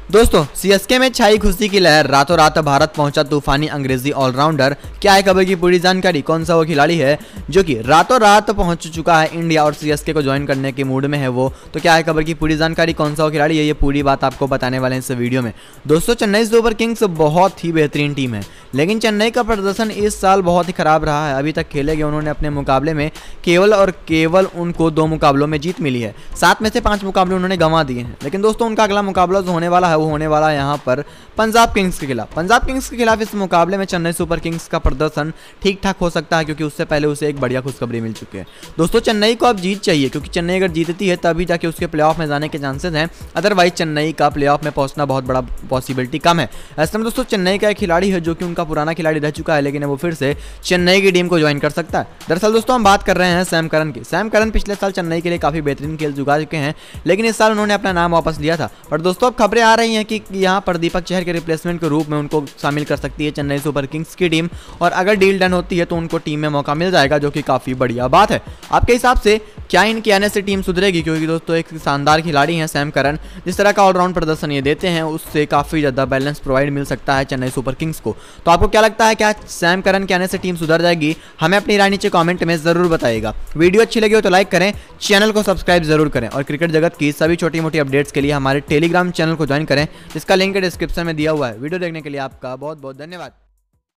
दोस्तों सीएसके में छाई खुशी की लहर, रातों रात भारत पहुंचा तूफानी अंग्रेजी ऑलराउंडर। क्या है खबर की पूरी जानकारी, कौन सा वो खिलाड़ी है जो कि रातों रात पहुंच चुका है इंडिया और सीएसके को ज्वाइन करने के मूड में है वो। तो क्या है खबर की पूरी जानकारी, कौन सा वो खिलाड़ी है, ये पूरी बात आपको बताने वाले हैं इस वीडियो में। दोस्तों चेन्नई सुपर किंग्स बहुत ही बेहतरीन टीम है, लेकिन चेन्नई का प्रदर्शन इस साल बहुत ही खराब रहा है। अभी तक खेले गए उन्होंने अपने मुकाबले में केवल और केवल उनको 2 मुकाबलों में जीत मिली है, 7 में से 5 मुकाबले उन्होंने गंवा दिए हैं। लेकिन दोस्तों उनका अगला मुकाबला जो होने वाला है वो होने वाला है यहाँ पर पंजाब किंग्स के खिलाफ। पंजाब किंग्स के खिलाफ इस मुकाबले में चेन्नई सुपर किंग्स का प्रदर्शन ठीक ठाक हो सकता है, क्योंकि उससे पहले उसे एक बढ़िया खुशखबरी मिल चुकी है। दोस्तों चेन्नई को अब जीत चाहिए, क्योंकि चेन्नई अगर जीतती है तभी जाके उसके प्लेऑफ में जाने के चांसेस हैं, अदरवाइज चेन्नई का प्लेऑफ में पहुंचना बहुत बड़ा पॉसिबिलिटी कम है। ऐसे में दोस्तों चेन्नई का एक खिलाड़ी है जो कि उनका पुराना खिलाड़ी रह चुका है, लेकिन वो फिर से चेन्नई की टीम को ज्वाइन कर सकता है। दरअसल दोस्तों हम बात कर रहे हैं सैम करन की। सैम करन पिछले साल चेन्नई के लिए काफी बेहतरीन खेल चुका चुके हैं, लेकिन इस साल उन्होंने अपना नाम वापस लिया था। पर दोस्तों अब खबरें आ रही हैं कि यहाँ पर दीपक चहर के रिप्लेसमेंट के रूप में उनको शामिल कर सकती है चेन्नई सुपर किंग्स की टीम, और अगर डील डन होती है तो उनको टीम में मौका मिल जाएगा, जो कि काफी बढ़िया बात है। आपके हिसाब से क्या इनके आने से टीम सुधरेगी? क्योंकि दोस्तों एक शानदार खिलाड़ी हैं सैम करन, जिस तरह का ऑलराउंड प्रदर्शन ये देते हैं उससे काफी ज्यादा बैलेंस प्रोवाइड मिल सकता है चेन्नई सुपर किंग्स को। तो आपको क्या लगता है, क्या सैम करन के आने से टीम सुधर जाएगी? हमें अपनी राय नीचे कमेंट में जरूर बताइएगा। वीडियो अच्छी लगी हो तो लाइक करें, चैनल को सब्सक्राइब जरूर करें, और क्रिकेट जगत की सभी छोटी मोटी अपडेट्स के लिए हमारे टेलीग्राम चैनल को ज्वाइन करें, जिसका लिंक डिस्क्रिप्शन में दिया हुआ है। वीडियो देखने के लिए आपका बहुत बहुत धन्यवाद।